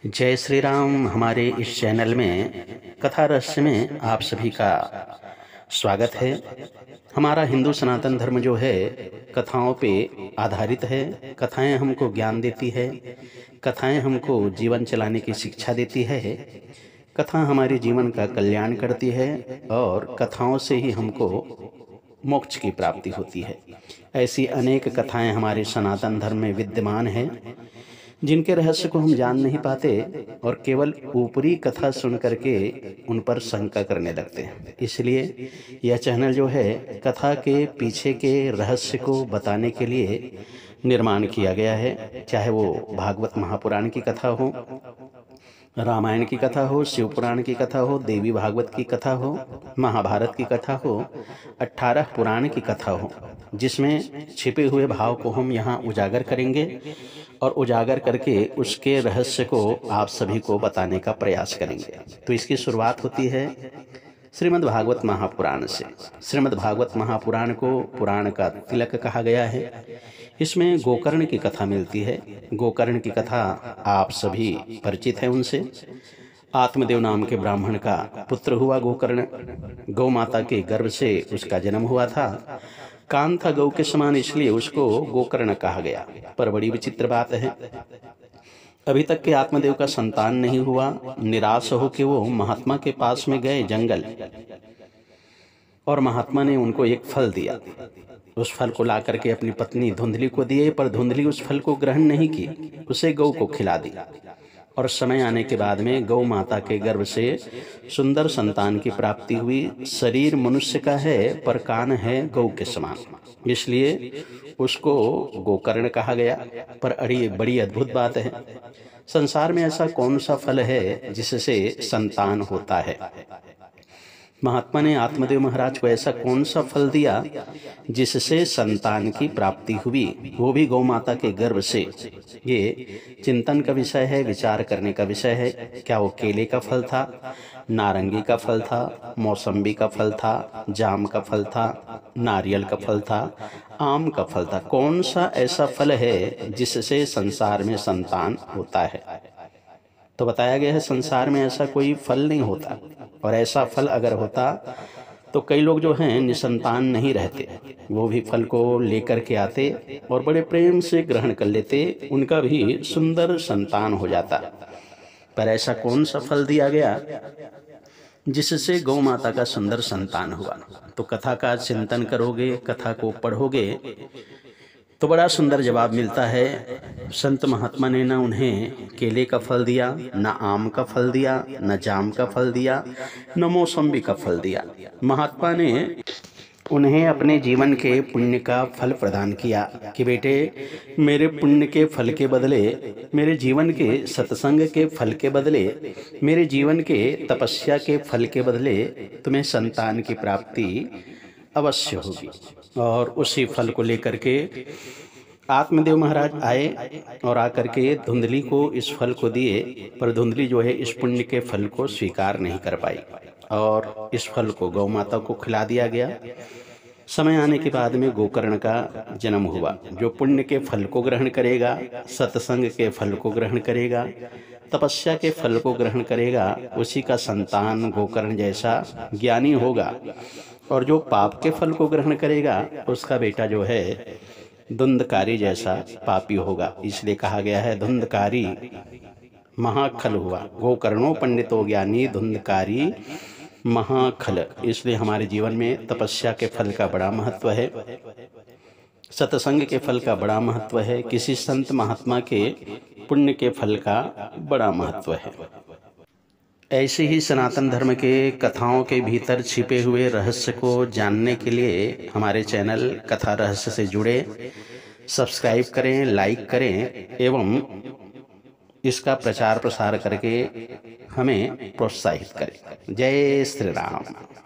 जय श्री राम। हमारे इस चैनल में कथा रहस्य में आप सभी का स्वागत है। हमारा हिंदू सनातन धर्म जो है कथाओं पे आधारित है। कथाएं हमको ज्ञान देती है, कथाएं हमको जीवन चलाने की शिक्षा देती है, कथा हमारे जीवन का कल्याण करती है और कथाओं से ही हमको मोक्ष की प्राप्ति होती है। ऐसी अनेक कथाएं हमारे सनातन धर्म में विद्यमान हैं जिनके रहस्य को हम जान नहीं पाते और केवल ऊपरी कथा सुन करके उन पर शंका करने लगते हैं। इसलिए यह चैनल जो है कथा के पीछे के रहस्य को बताने के लिए निर्माण किया गया है। चाहे वो भागवत महापुराण की कथा हो, रामायण की कथा हो, शिव पुराण की कथा हो, देवी भागवत की कथा हो, महाभारत की कथा हो, 18 पुराण की कथा हो, जिसमें छिपे हुए भाव को हम यहाँ उजागर करेंगे और उजागर करके उसके रहस्य को आप सभी को बताने का प्रयास करेंगे। तो इसकी शुरुआत होती है श्रीमद् भागवत महापुराण से। श्रीमद् भागवत महापुराण को पुराण का तिलक कहा गया है। इसमें गोकर्ण की कथा मिलती है। गोकर्ण की कथा आप सभी परिचित हैं उनसे। आत्मदेव नाम के ब्राह्मण का पुत्र हुआ गोकर्ण। गौ माता के गर्भ से उसका जन्म हुआ था। कान था गौ के समान, इसलिए उसको गोकर्ण कहा गया। पर बड़ी विचित्र बात है, अभी तक के आत्मदेव का संतान नहीं हुआ। निराश होकर वो महात्मा के पास में गए जंगल, और महात्मा ने उनको एक फल दिया। उस फल को ला करके अपनी पत्नी धुंधली को दिए, पर धुंधली उस फल को ग्रहण नहीं की, उसे गौ को खिला दी। और समय आने के बाद में गौ माता के गर्भ से सुंदर संतान की प्राप्ति हुई। शरीर मनुष्य का है पर कान है गौ के समान, इसलिए उसको गोकर्ण कहा गया। पर बड़ी अद्भुत बात है, संसार में ऐसा कौन सा फल है जिससे संतान होता है? महात्मा ने आत्मदेव महाराज को ऐसा कौन सा फल दिया जिससे संतान की प्राप्ति हुई, वो भी गौ माता के गर्भ से? ये चिंतन का विषय है, विचार करने का विषय है। क्या वो केले का फल था, नारंगी का फल था, मौसम्बी का फल था, जाम का फल था, नारियल का फल था, आम का फल था? कौन सा ऐसा फल है जिससे संसार में संतान होता है? तो बताया गया है संसार में ऐसा कोई फल नहीं होता, और ऐसा फल अगर होता तो कई लोग जो हैं निसंतान नहीं रहते। वो भी फल को लेकर के आते और बड़े प्रेम से ग्रहण कर लेते, उनका भी सुंदर संतान हो जाता। पर ऐसा कौन सा फल दिया गया जिससे गौ माता का सुंदर संतान हुआ? तो कथा का चिंतन करोगे, कथा को पढ़ोगे तो बड़ा सुंदर जवाब मिलता है। संत महात्मा ने ना उन्हें केले का फल दिया, न आम का फल दिया, न जाम का फल दिया, न मौसम्बी का फल दिया। महात्मा ने उन्हें अपने जीवन के पुण्य का फल प्रदान किया कि बेटे, मेरे पुण्य के फल के बदले, मेरे जीवन के सत्संग के फल के बदले, मेरे जीवन के तपस्या के फल के बदले तुम्हें संतान की प्राप्ति अवश्य होगी। और उसी फल को लेकर के आत्मदेव महाराज आए और आकर के धुंधली को इस फल को दिए, पर धुंधली जो है इस पुण्य के फल को स्वीकार नहीं कर पाई और इस फल को गौ माता को खिला दिया गया। समय आने के बाद में गोकर्ण का जन्म हुआ, जो पुण्य के फल को ग्रहण करेगा, सत्संग के फल को ग्रहण करेगा, तपस्या के फल को ग्रहण करेगा, उसी का संतान गोकर्ण जैसा ज्ञानी होगा। और जो पाप के फल को ग्रहण करेगा, उसका बेटा जो है धुंधकारी जैसा पापी होगा। इसलिए कहा गया है धुंधकारी महाखल हुआ। गोकर्णो पंडितो ज्ञानी धुंधकारी महाखल। इसलिए हमारे जीवन में तपस्या के फल का बड़ा महत्व है, सत्संग के फल का बड़ा महत्व है, किसी संत महात्मा के पुण्य के फल का बड़ा महत्व है। ऐसे ही सनातन धर्म के कथाओं के भीतर छिपे हुए रहस्य को जानने के लिए हमारे चैनल कथा रहस्य से जुड़े, सब्सक्राइब करें, लाइक करें एवं इसका प्रचार प्रसार करके हमें प्रोत्साहित करें। जय श्री राम।